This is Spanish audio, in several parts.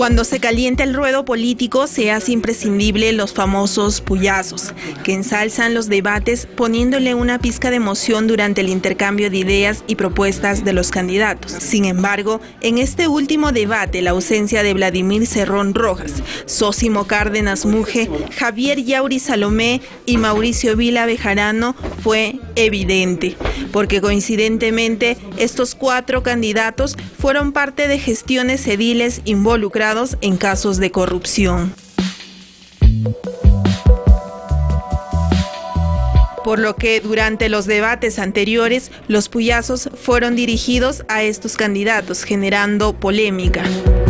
Cuando se calienta el ruedo político, se hace imprescindible los famosos puyazos, que ensalzan los debates poniéndole una pizca de emoción durante el intercambio de ideas y propuestas de los candidatos. Sin embargo, en este último debate, la ausencia de Vladimir Cerrón Rojas, Zósimo Cárdenas Muge, Javier Yauri Salomé y Mauricio Vila Bejarano fue evidente, porque coincidentemente estos 4 candidatos fueron parte de gestiones ediles involucrados en casos de corrupción. Por lo que durante los debates anteriores, los puyazos fueron dirigidos a estos candidatos, generando polémica.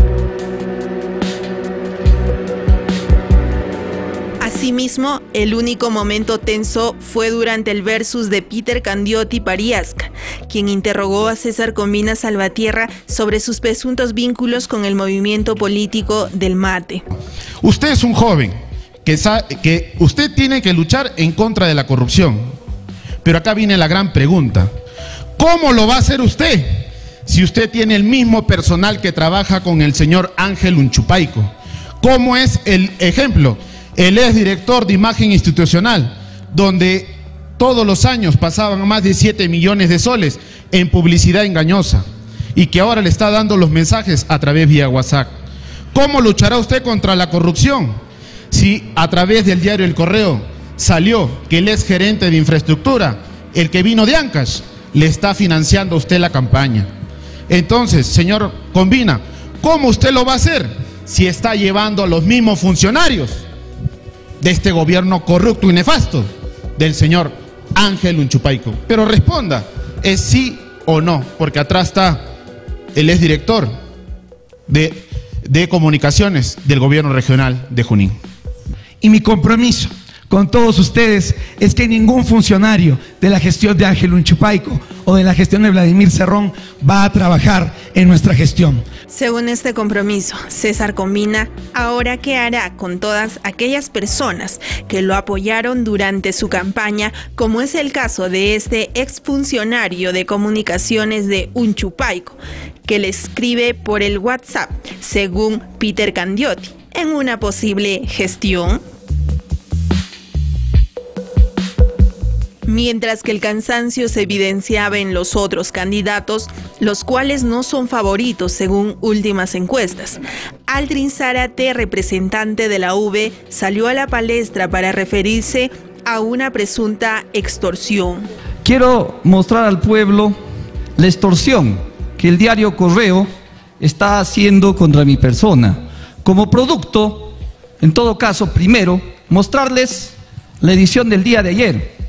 Asimismo, el único momento tenso fue durante el versus de Peter Candiotti Pariasca, quien interrogó a César Combina Salvatierra sobre sus presuntos vínculos con el movimiento político del MATE. Usted es un joven que sabe que usted tiene que luchar en contra de la corrupción, pero acá viene la gran pregunta: ¿cómo lo va a hacer usted si usted tiene el mismo personal que trabaja con el señor Ángel Unchupaico? ¿Cómo es el ejemplo? Él es director de imagen institucional, donde todos los años pasaban más de 7 millones de soles en publicidad engañosa, y que ahora le está dando los mensajes a través vía WhatsApp. ¿Cómo luchará usted contra la corrupción si a través del diario El Correo salió que él es gerente de infraestructura, el que vino de Ancash, le está financiando a usted la campaña? Entonces, señor Combina, ¿cómo usted lo va a hacer si está llevando a los mismos funcionarios de este gobierno corrupto y nefasto del señor Ángel Unchupaico? Pero responda, ¿es sí o no? Porque atrás está el exdirector de comunicaciones del gobierno regional de Junín. Y mi compromiso con todos ustedes es que ningún funcionario de la gestión de Ángel Unchupaico o de la gestión de Vladimir Cerrón va a trabajar en nuestra gestión. Según este compromiso, César Combina, ¿ahora qué hará con todas aquellas personas que lo apoyaron durante su campaña, como es el caso de este exfuncionario de comunicaciones de Unchupaico, que le escribe por el WhatsApp, según Peter Candiotti, en una posible gestión? Mientras que el cansancio se evidenciaba en los otros candidatos, los cuales no son favoritos según últimas encuestas, Aldrin Zárate, representante de la UV, salió a la palestra para referirse a una presunta extorsión. Quiero mostrar al pueblo la extorsión que el diario Correo está haciendo contra mi persona. Como producto, en todo caso, primero, mostrarles la edición del día de ayer.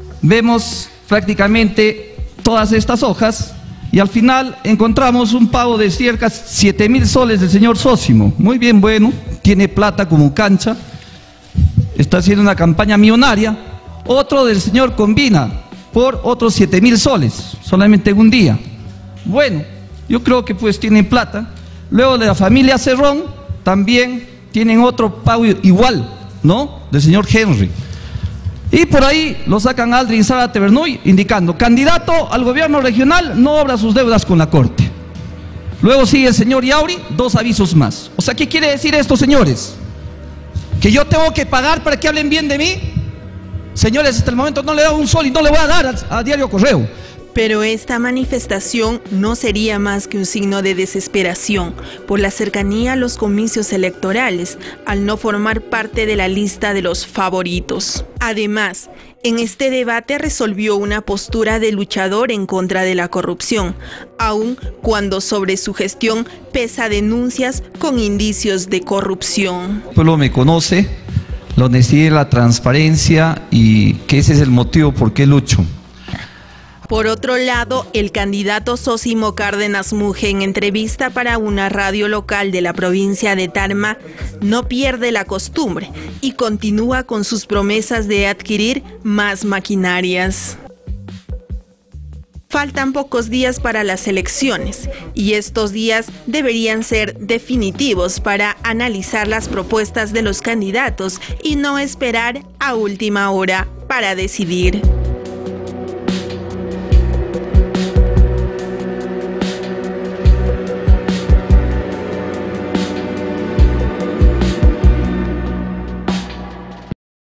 Vemos prácticamente todas estas hojas y al final encontramos un pago de cerca 7.000 soles del señor Zósimo. Muy bien, bueno, tiene plata como cancha, está haciendo una campaña millonaria. Otro del señor Combina por otros 7.000 soles, solamente en un día. Bueno, yo creo que pues tienen plata. Luego de la familia Cerrón también tienen otro pago igual, ¿no? Del señor Henry. Y por ahí lo sacan Aldrin Zárate Bernoy indicando: candidato al gobierno regional, no obra sus deudas con la corte. Luego sigue el señor Yauri, 2 avisos más. O sea, ¿qué quiere decir esto, señores? ¿Que yo tengo que pagar para que hablen bien de mí? Señores, hasta el momento no le he dado un sol y no le voy a dar a Diario Correo. Pero esta manifestación no sería más que un signo de desesperación por la cercanía a los comicios electorales, al no formar parte de la lista de los favoritos. Además, en este debate resolvió una postura de luchador en contra de la corrupción, aun cuando sobre su gestión pesa denuncias con indicios de corrupción. El pueblo me conoce, la honestidad, la transparencia, y que ese es el motivo por qué lucho. Por otro lado, el candidato Zósimo Cárdenas Muge, en entrevista para una radio local de la provincia de Tarma, no pierde la costumbre y continúa con sus promesas de adquirir más maquinarias. Faltan pocos días para las elecciones y estos días deberían ser definitivos para analizar las propuestas de los candidatos y no esperar a última hora para decidir.